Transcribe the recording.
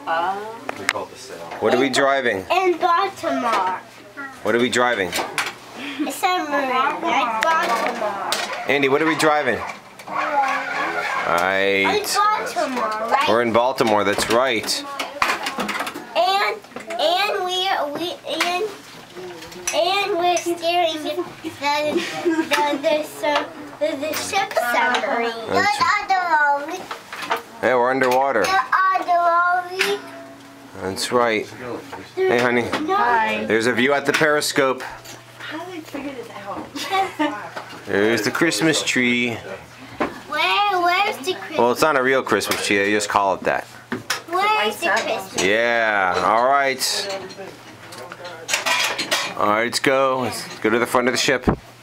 We call it the sail. What are we driving? In Baltimore. What are we driving? A submarine, like Baltimore. Andy, what are we driving? In Right. Baltimore, right? We're in Baltimore, that's right. And we're steering the ship submarine. Yeah, we're underwater. The That's right. Hey, honey. Hi. There's a view at the periscope. How did they figure this out? There's the Christmas tree. Where's the Christmas? Well, it's not a real Christmas tree. They just call it that. Where's the Christmas? Yeah. All right. All right, let's go. Let's go to the front of the ship.